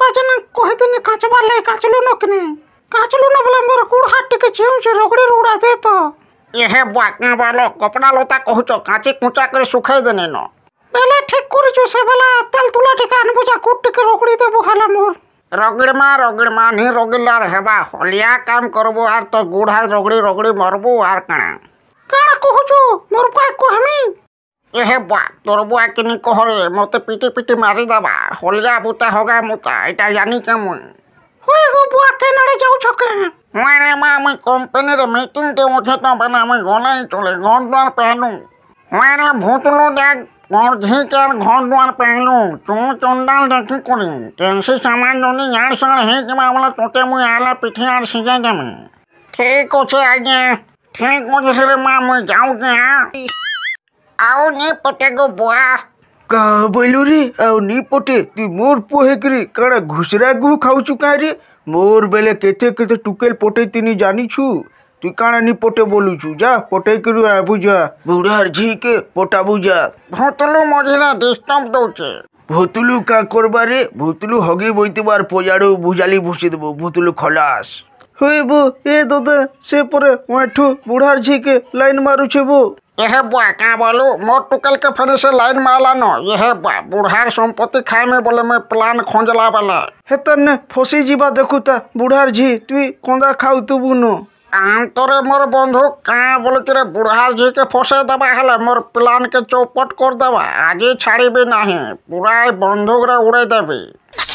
जन कहते काचवा ले काचलू न कने काचलू न बोले मोर कुड़ हाथ टिके चिम से रगड़ी रुड़ा दे तो ये बाका वालो कपड़ा लता कहूच काची कुचा कर सुखाई देने न बेला ठीक करिछु से बेला तेल तुला टिके अनबुजा कुट टिके रगड़ी दे बुहाला मोर रगड़मा नहीं रगड़लार हेबा हलिया काम करबो आर तो गुड़ हाथ रगड़ी रगड़ी मरबो आर काना कहूछु मोर पाए कहमी ये बा तोर बुआ किनी कहरे मते पीटी पीटी मारी दबा हलिया बुता होगा मुता एटा जानी के मुई होय गो बुआ के नड़े जाऊ छके मारे मा मैं कंपनी रे मीटिंग ते उठे तो बना मैं गनाई चले घर द्वार पहनू मारे भूतलो देख और झी कर घर द्वार पहनू तू चंडाल देखी करी टेंसी सामान जोनी यार संग हे के मामला तोते मुई आला पिठी आर सिजा देम ठीक होछे आगे ठीक मोजे से मा मैं जाऊ के आओ नी पटे गो बुआ का बोलू रे आओ नी पटे तू मोर पोहे करी काड़ा घुसरा गु खाऊ चुका रे मोर बेले केते केते टुकेल पटे तिनी जानी छु तू काड़ा नी पटे बोलू छु जा पटे करू आ बुझा बुढ़ार झी के पोटा बुझा भोतलू मझिरा डिस्टर्ब दोचे भोतलू का करबा रे भोतलू हगे बइतबार पोजाड़ू बुझाली भुसी देबो भोतलू खलास होय बो ए दादा से परे ओठू बुढ़ार झी के लाइन मारू छे बो यह बुआ क्या बोलू मोर टुकल के फने से लाइन माला न यह बुआ बुढ़ार संपत्ति खाए में बोले मैं प्लान खोजला वाला हेतन फसी जीवा देखु ता बुढ़ार झी तू कोंदा खाऊ तू बुनो तोरे मोर बंधु क्या बोले तेरे बुढ़ार झी के फसे दबा हला मोर प्लान के चौपट कर दबा आगे छाड़ी भी नहीं पूरा बंधुक रे उड़े देबी।